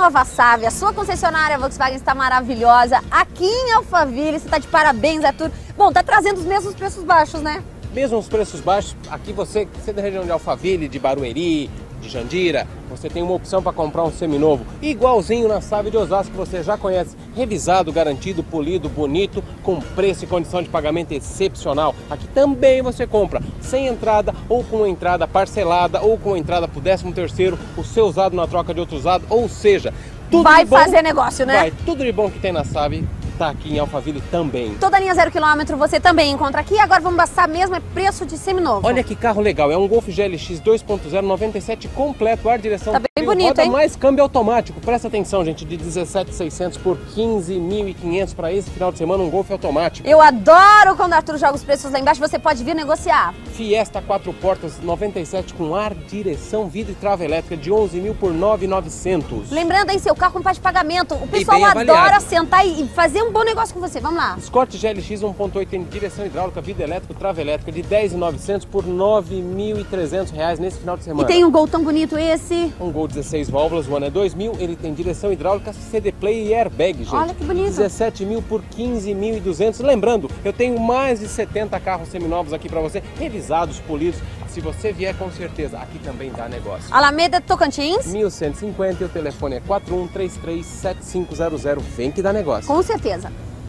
Nova Sávia, a sua concessionária Volkswagen está maravilhosa. Aqui em Alphaville, você está de parabéns, Arthur. Bom, tá trazendo os mesmos preços baixos, né? Mesmo os preços baixos, aqui você é da região de Alphaville, de Barueri, de Jandira, você tem uma opção para comprar um seminovo, igualzinho na Sávia de Osasco, que você já conhece, revisado, garantido, polido, bonito, com preço e condição de pagamento excepcional. Aqui também você compra sem entrada, ou com entrada parcelada, ou com entrada para o 13º, o seu usado na troca de outro usado, ou seja, tudo vai de bom, fazer negócio, né? Vai, tudo de bom que tem na Sávia tá aqui em Alphaville também. Toda linha 0 km você também encontra aqui. Agora vamos bastar mesmo, é preço de seminovo. Olha que carro legal, é um Golf GLX 2.0 97 completo, ar, direção, tá bem bonito, roda hein? mais câmbio automático. Presta atenção, gente, de 17.600 por 15.500 para esse final de semana, um Golf automático. Eu adoro quando o Arthur joga os preços lá embaixo, você pode vir negociar. Fiesta 4 portas 97 com ar, direção, vidro e trava elétrica de 11.000 por 9.900. Lembrando aí, seu carro com parte de pagamento. O pessoal adora sentar e fazer um bom negócio com você. Vamos lá. Escort GLX 1.8 tem direção hidráulica, vidro elétrico, trava elétrica de 10.900 por 9.300 reais nesse final de semana. E tem um Gol tão bonito esse. Um Gol 16 válvulas, o ano é 2.000, ele tem direção hidráulica, CD Play e airbag, gente. Olha que bonito. 17.000 por 15.200. Lembrando, eu tenho mais de 70 carros seminovos aqui para você, revisados, polidos. Se você vier, com certeza, aqui também dá negócio. Alameda Tocantins 1150 e o telefone é 41337500. Vem que dá negócio. Com certeza.